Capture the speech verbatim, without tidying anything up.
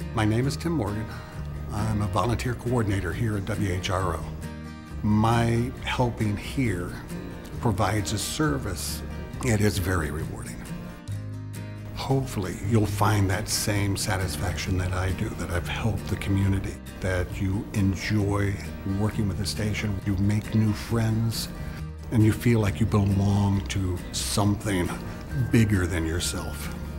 My name is Tim Morgan. I'm a volunteer coordinator here at W H R O. My helping here provides a service. It is very rewarding. Hopefully you'll find that same satisfaction that I do, that I've helped the community, that you enjoy working with the station, you make new friends, and you feel like you belong to something bigger than yourself.